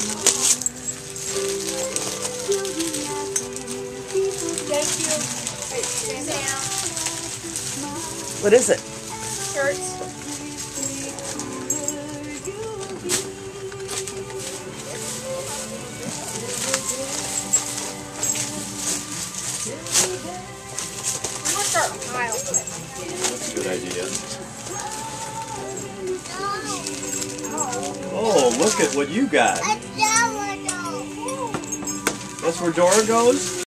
Thank you. Wait, stand down. What is it? Shirts. I'm gonna start with Kyle. That's a good idea. Oh, look at what you got. That's where Dora goes?